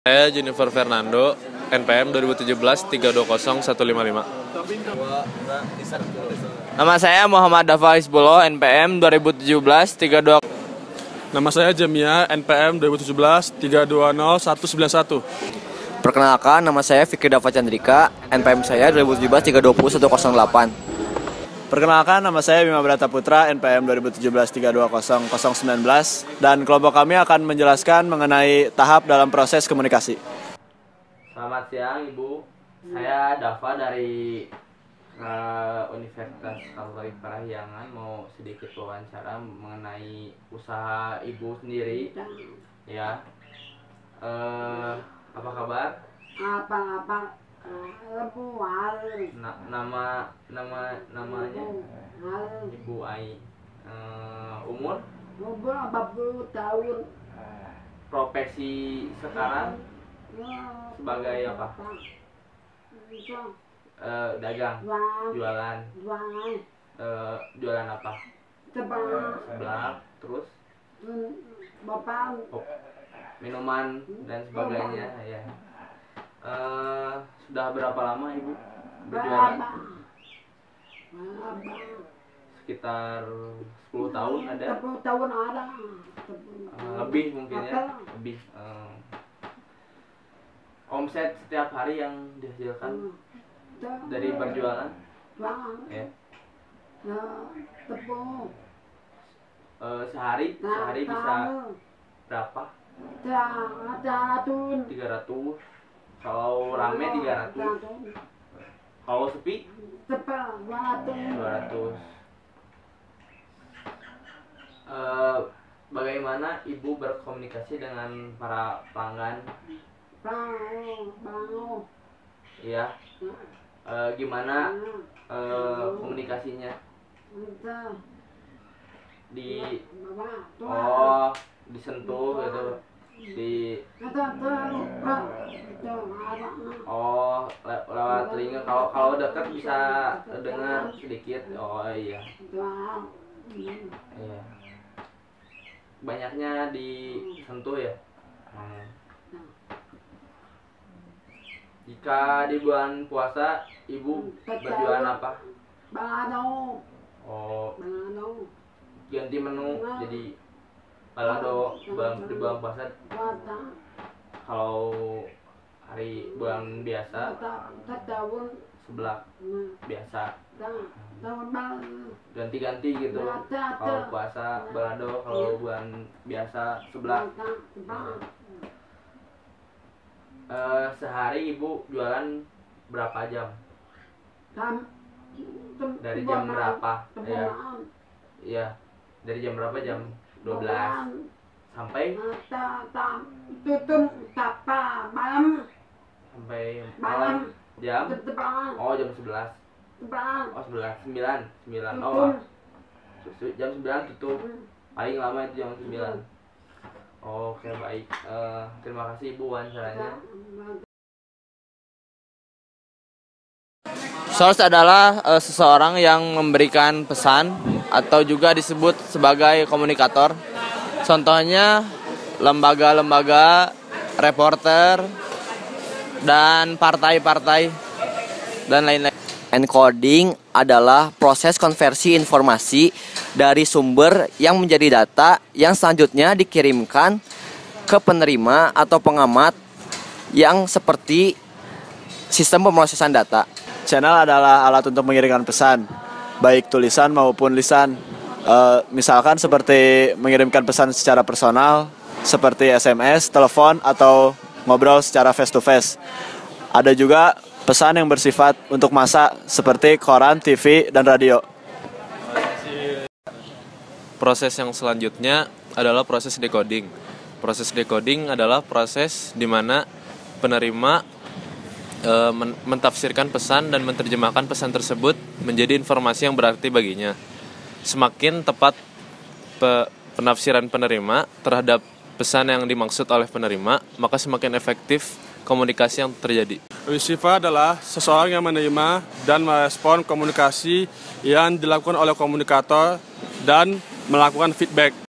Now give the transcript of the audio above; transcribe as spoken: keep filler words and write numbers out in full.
Saya Jennifer Fernando, N P M dua ribu tujuh belas tiga dua nol satu lima lima. Nama saya Muhammad Dafa Hizbullah, N P M dua ribu tujuh belas tiga dua. Nama saya Jamia, N P M dua ribu tujuh belas tiga dua nol satu sembilan satu. Perkenalkan, nama saya Fikri Dafa Chandrika, N P M saya dua ribu tujuh belas tiga dua nol satu nol delapan. Perkenalkan, nama saya Bima Brata Putra, N P M dua ribu tujuh belas tiga dua nol nol sembilan belas, dan kelompok kami akan menjelaskan mengenai tahap dalam proses komunikasi. Selamat siang Ibu, saya Dafa dari uh, Universitas Katolik Parahyangan, mau sedikit wawancara mengenai usaha Ibu sendiri. Ya, uh, apa kabar? Apa-apa. Na nama nama namanya Ibu Ai. Uh, umur? Umur empat puluh tahun. Profesi sekarang sebagai apa? Uh, dagang, jualan. Uh, jualan apa? Sebelah. Terus? Bapak. Oh, minuman dan sebagainya, ya. Uh, sudah berapa lama Ibu berjualan? Sekitar sepuluh tahun ada? sepuluh tahun ada. Uh, lebih mungkin ya? Lebih. Uh, omset setiap hari yang dihasilkan dari berjualan? Ya. Tepung. Uh, sehari, sehari bisa berapa? tiga ratus. Kalau rame tiga ratus. Kalau sepi dua ratus. Uh, bagaimana Ibu berkomunikasi dengan para pelanggan? Iya. Uh, gimana uh, komunikasinya? Di oh disentuh gitu, di oh le lewat telinga. Kalau kalau dekat bisa dengar sedikit. Oh iya. Iya. Banyaknya disentuh ya. Hmm. Jika di bulan puasa Ibu berjualan apa? Balado. Oh. Ganti menu jadi balado bulan di bulan puasa. Kalau hari bulan biasa sebelah biasa ganti-ganti gitu. Kalau puasa balado, kalau bulan biasa sebelah. Uh, sehari Ibu jualan berapa jam? Dari jam berapa? Ya. Iya. Dari jam berapa? Jam dua belas sampai tutup tapa malam sampai malam jam oh jam sebelas. Oh sebelas sembilan sembilan. Oh jam sembilan tutup, paling lama itu jam sembilan. Oke, baik. Uh, terima kasih Ibu wawancaranya. Source adalah uh, seseorang yang memberikan pesan atau juga disebut sebagai komunikator. Contohnya lembaga-lembaga, reporter, dan partai-partai, dan lain-lain. Encoding adalah proses konversi informasi dari sumber yang menjadi data yang selanjutnya dikirimkan ke penerima atau pengamat yang seperti sistem pemrosesan data. Channel adalah alat untuk mengirimkan pesan, baik tulisan maupun lisan. Uh, misalkan seperti mengirimkan pesan secara personal, seperti S M S, telepon, atau ngobrol secara face to face. Ada juga pesan yang bersifat untuk massa, seperti koran, T V, dan radio. Proses yang selanjutnya adalah proses decoding. Proses decoding adalah proses di mana penerima e, men mentafsirkan pesan dan menerjemahkan pesan tersebut menjadi informasi yang berarti baginya. Semakin tepat pe penafsiran penerima terhadap pesan yang dimaksud oleh penerima, maka semakin efektif komunikasi yang terjadi. Receiver adalah seseorang yang menerima dan merespon komunikasi yang dilakukan oleh komunikator dan melakukan feedback.